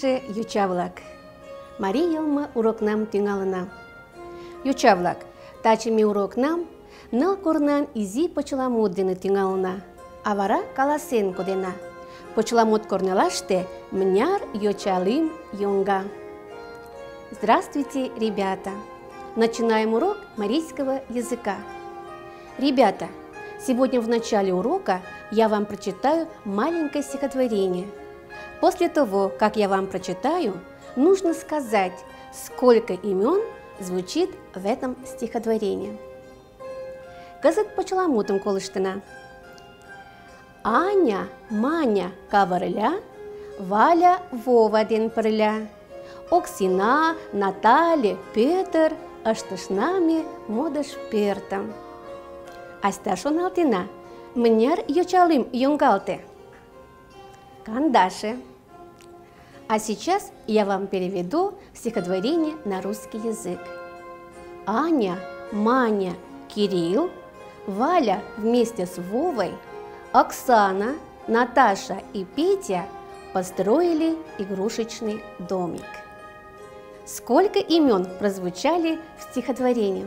Кадырше йоча-влак. Марий йылме урокнам тӱҥалына. Йоча-влак, таче ме урокнам ныл корнан изи почеламут дене тӱҥалына, а вара каласен кодена. Почеламут корнылаште мыняр йоча лӱм йоҥга. Здравствуйте, ребята! Начинаем урок марийского языка. Ребята, сегодня в начале урока я вам прочитаю маленькое стихотворение. После того, как я вам прочитаю, нужно сказать, сколько имен звучит в этом стихотворении. Кызыт почеламутым колыштына. Аня, Маня кавырля, Валя Вова ден пырля. Оксина, Наталья, Петр ыштышнаме модыш пӧртым. Айста шоналтена, мыняр йоча лӱм йоҥгалте? Кандаше. А сейчас я вам переведу стихотворение на русский язык. Аня, Маня, Кирилл, Валя вместе с Вовой, Оксана, Наташа и Петя построили игрушечный домик. Сколько имен прозвучали в стихотворении?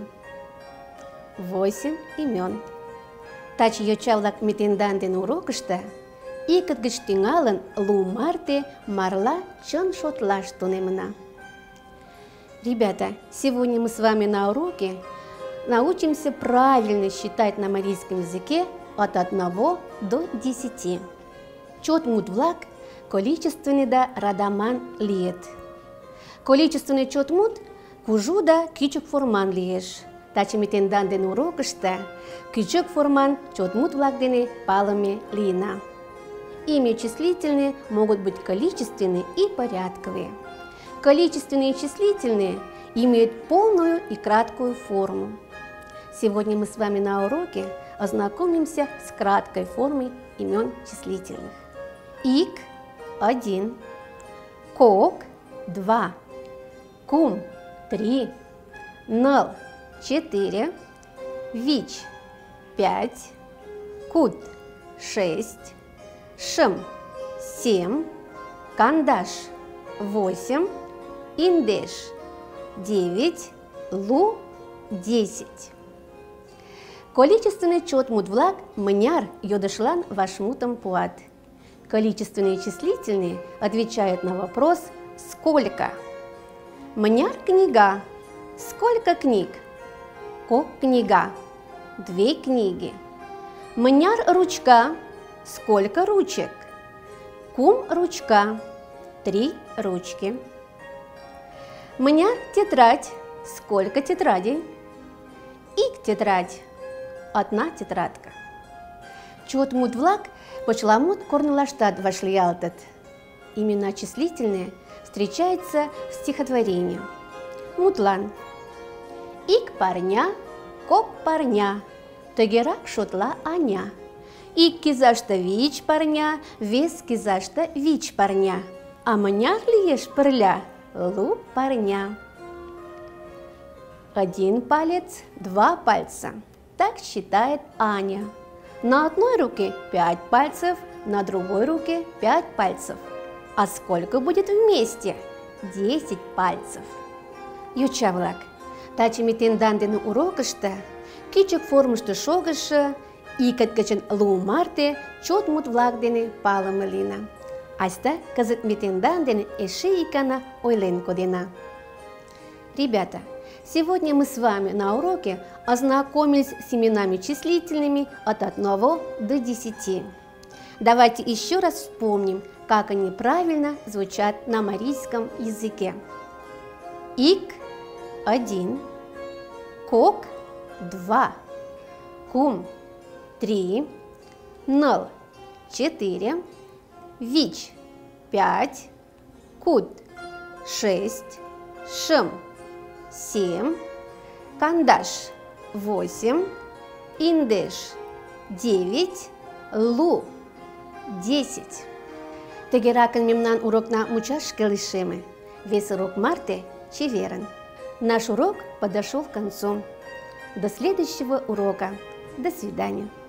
8 имен. Таче йоча-влак метендан дене урокышто икыт гыч тӱҥалын лу марте марла чын шотлаш тунемына. Ребята, сегодня мы с вами на уроке научимся правильно считать на марийском языке от 1 до 10. Чот-мут-влак количественныйда радаман лийыт. Количественный чот-мут кужу да кӱчык форман лиеш. Таче ме тендан дене урокышто кӱчык форман чот-мут-влак дене палыме лийына. Имя числительные могут быть количественные и порядковые. Количественные и числительные имеют полную и краткую форму. Сегодня мы с вами на уроке ознакомимся с краткой формой имен числительных. Ик – 1, Кок – 2, Кум – 3, Ныл – 4, Вич – 5, Кут – 6, Шым – 7, Кандаш – 8, Индеш – 9, Лу – 10. Количественный чот-мут-влак мыняр йодышлан вашмутым пуат. Количественные и числительные отвечают на вопрос «Сколько?». Мыняр книга? Сколько книг? Кок книга? 2 книги. Мыняр ручка? Сколько ручек? Кум ручка? 3 ручки. Мыняр тетрадь? Сколько тетрадей? Ик тетрадь? 1 тетрадка. Чот-мут-влак почеламут корнылаштат вашлиялтыт. Имена числительные встречаются в стихотворении. Мутлан. Ик парня, кок парня, тыгерак шотла Аня. Ик кизашта вич парня, вес кизашта вич парня. А мыняр лиеш пырля? Лу парня. 1 палец, 2 пальца. Так считает Аня. На одной руке 5 пальцев, на другой руке 5 пальцев. А сколько будет вместе? 10 пальцев. Йоча-влак, таче ме тендан дене урокышто кӱчык формышто шогышо икыт гычын лу марте чот-мут-влак дене палыме лийна. Айста кызыт ме тендан дене эше ик гана ойлен кодена. Ребята, сегодня мы с вами на уроке ознакомились с именами числительными от 1 до 10. Давайте еще раз вспомним, как они правильно звучат на марийском языке. Ик – 1, Кок – 2, Кум – 3, Ныл – 4, Вич – 5, Кут – 6, Шым – 7, Кандаш – 8, Индеш – 9, Лу – 10. Тыгеракын мемнан урокна мучашке лишеме. Весь урок марте чеверын. Наш урок подошел к концу. До следующего урока. До свидания.